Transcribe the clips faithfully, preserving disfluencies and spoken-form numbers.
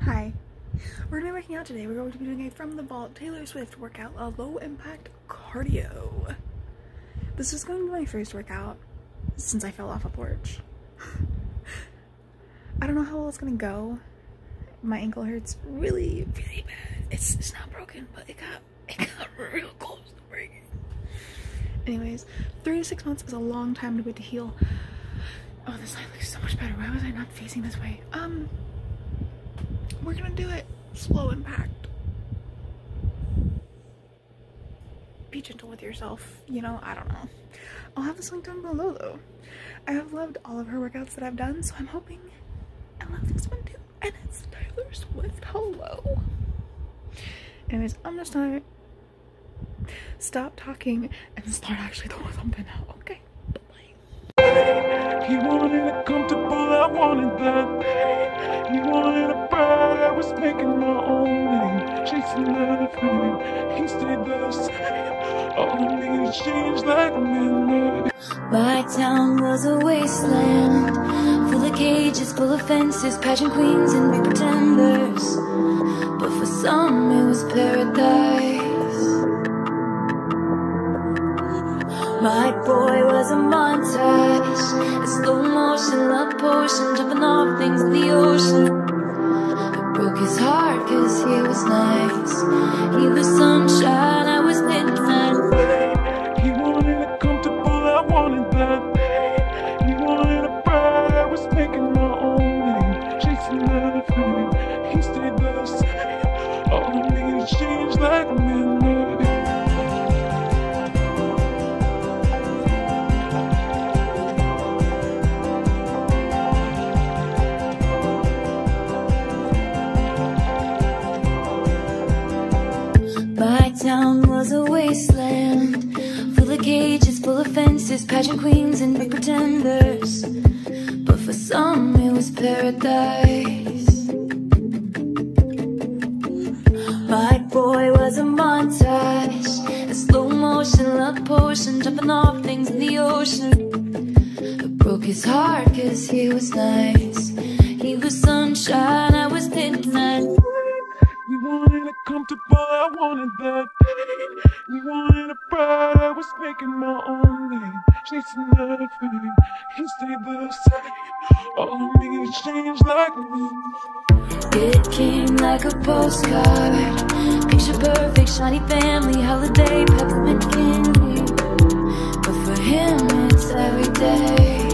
Hi, we're going to be working out today. We're going to be doing a From the Vault Taylor Swift workout, a low impact cardio. This is going to be my first workout since I fell off a porch. I don't know how well it's going to go. My ankle hurts really, really bad. It's, it's not broken, but it got, it got real close to breaking. Anyways, three to six months is a long time to wait to heal. Oh, this side looks so much better. Why was I not facing this way? Um, we're gonna do it slow impact. Be gentle with yourself, you know, I don't know. I'll have this link down below though. I have loved all of her workouts that I've done, so I'm hoping I love this one too. And it's Taylor Swift, hello. Anyways, I'm gonna start, stop talking and start actually doing something now, okay? He wanted it comfortable, I wanted that pain. He wanted a bride, I was making my own name. Chasing that fame, he stayed the same. All of me changed like midnight. My town was a wasteland, full of cages, full of fences, pageant queens and big pretenders. But for some it was paradise. My boy was a montage, a slow motion love potion, jumping off things in the ocean. It broke his heart cause he was nice. He was sunshine, I was midnight. He wanted it comfortable, I wanted that pain. He wanted a bride, I was making my own name. Chasing that fame, he stayed the same. All of me changed like midnight. My town was a wasteland, full of cages, full of fences, pageant queens and big pretenders. But for some it was paradise. My boy was a montage, a slow motion love potion, jumping off things in the ocean. It broke his heart cause he was nice. He was sunshine, I was midnight. We wanted it comfortable, I wanted that pain. We wanted a bride, I was making my own name. Chasing that fame, he stayed the same. All of me changed like me. It came like a postcard, picture perfect, shiny family, holiday, peppermint candy. But for him it's every day.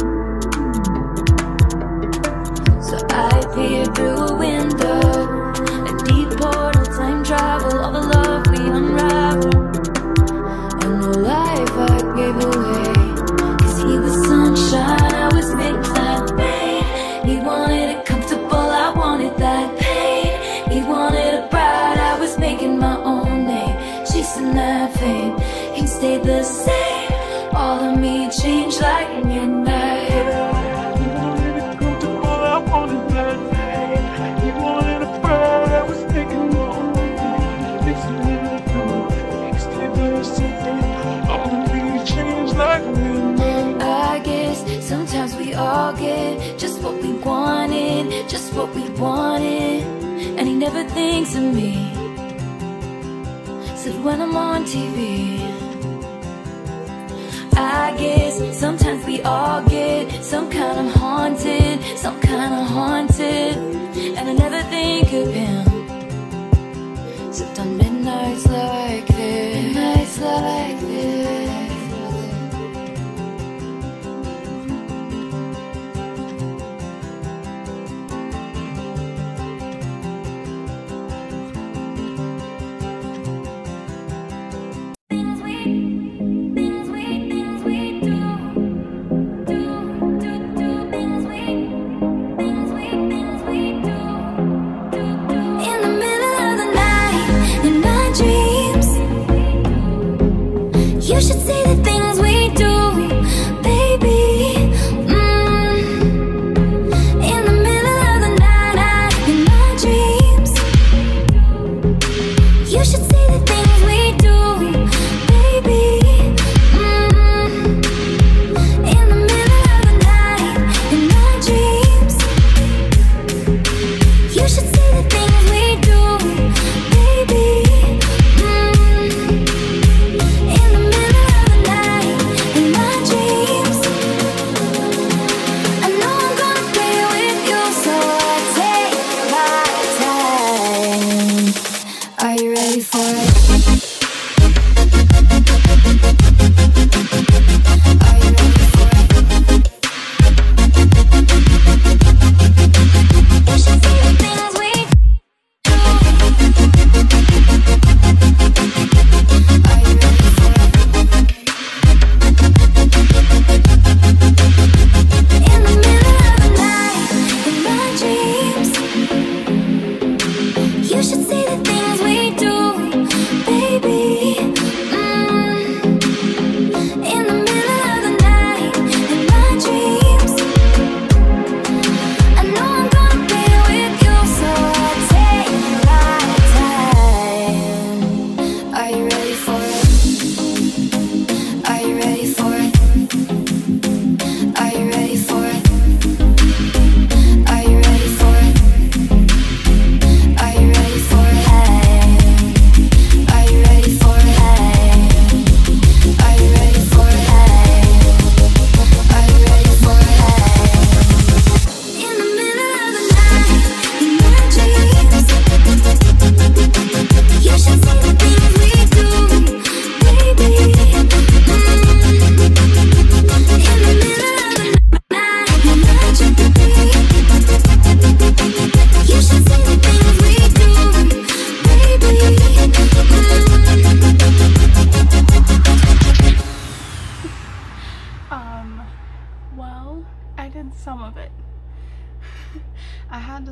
So I peered through a window, portal, time travel, all the love we unraveled, and the life I gave away. Cause he was sunshine, I was midnight rain. He wanted it comfortable, I wanted that pain. He wanted a bride, I was making my own name. Chasing that fame, he stayed the same. All of me changed like midnight. He wanted it comfortable, I wanted that pain. He wanted a bride, I was making my own name. Chasing that fame, he stayed the same. All of me changed like midnight. I guess sometimes we all get just what we wanted, just what we wanted. And he never thinks of me, said when I'm on T V. I guess sometimes we all get some kind of haunted, some kind of haunted. And I never think of him, except on midnights like this, midnights like this. In the middle of the night, in my dreams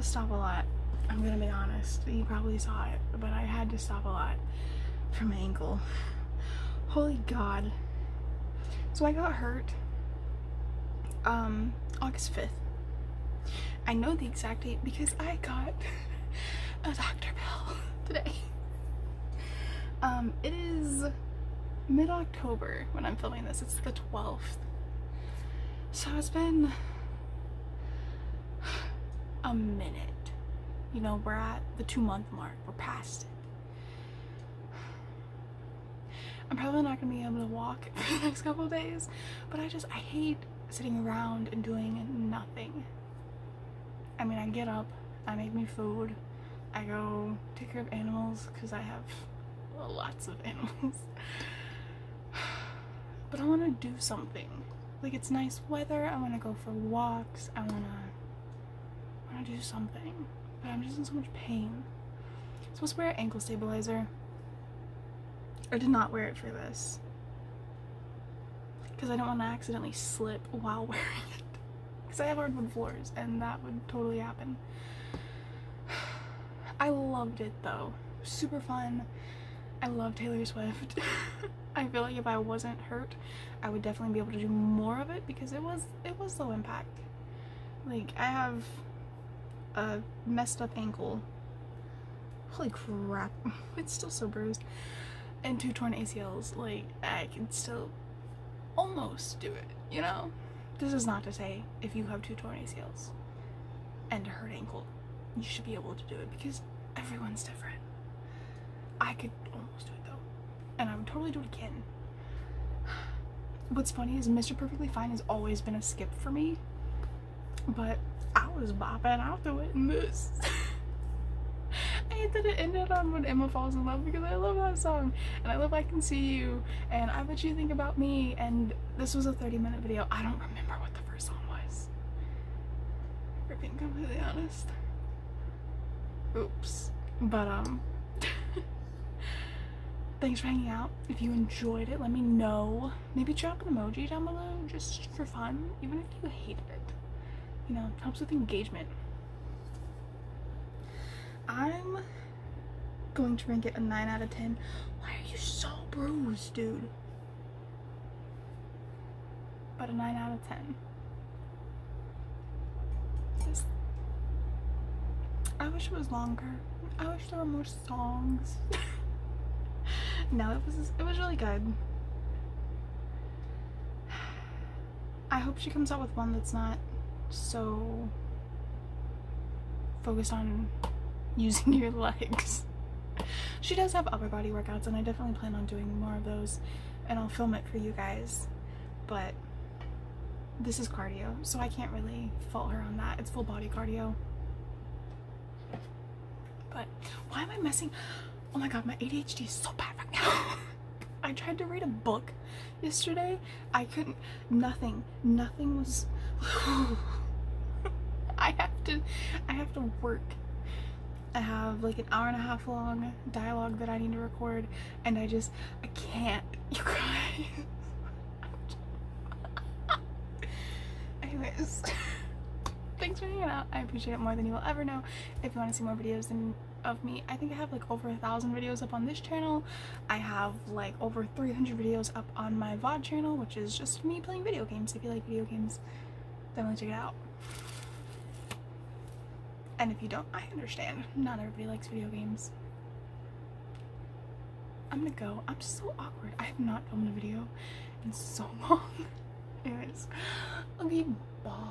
stop a lot. I'm gonna be honest. You probably saw it, but I had to stop a lot for my ankle. Holy God. So I got hurt um August fifth. I know the exact date because I got a doctor bill today. Um, it is mid-October when I'm filming this. It's the twelfth. So it's been a minute. You know, we're at the two month mark. We're past it. I'm probably not gonna be able to walk for the next couple of days, but I just, I hate sitting around and doing nothing. I mean, I get up, I make me food, I go take care of animals because I have well, lots of animals. But I want to do something. Like, it's nice weather, I want to go for walks, I want to I want to do something. But I'm just in so much pain. I'm supposed to wear an ankle stabilizer. I did not wear it for this because I don't want to accidentally slip while wearing it. Because I have hardwood floors and that would totally happen. I loved it though. Super fun. I love Taylor Swift. I feel like if I wasn't hurt, I would definitely be able to do more of it because it was it was low impact. Like, I have a messed up ankle. Holy crap. It's still so bruised. And two torn A C Ls. Like, I can still almost do it, you know? This is not to say if you have two torn A C Ls and a hurt ankle, you should be able to do it because everyone's different. I could almost do it though. And I would totally do it again. What's funny is Mister Perfectly Fine has always been a skip for me. But I was bopping out to it in this. I hate that it ended on When Emma Falls in Love because I love that song. And I love I Can See You. And I Bet You Think About Me. And this was a thirty minute video. I don't remember what the first song was. For being completely honest. Oops. But, um... thanks for hanging out. If you enjoyed it, let me know. Maybe drop an emoji down below just for fun. Even if you hated it. You know, helps with engagement. I'm going to rank it a nine out of ten. Why are you so bruised, dude? But a nine out of ten. This, I wish it was longer. I wish there were more songs. No, it was it was really good. I hope she comes out with one that's not so focused on using your legs. She does have upper body workouts and I definitely plan on doing more of those and I'll film it for you guys, but this is cardio so I can't really fault her on that. It's full body cardio. But why am I messing? Oh my god, my A D H D is so bad right now. I tried to read a book yesterday. I couldn't. Nothing. Nothing was. I have to. I have to work. I have like an hour and a half long dialogue that I need to record, and I just. I can't. You guys. Anyways. Thanks for hanging out. I appreciate it more than you will ever know. If you want to see more videos than of me, I think I have like over a thousand videos up on this channel. I have like over three hundred videos up on my V O D channel, which is just me playing video games. If you like video games, definitely check it out. And if you don't, I understand. Not everybody likes video games. I'm gonna go. I'm just so awkward. I have not filmed a video in so long. Anyways, okay, bye.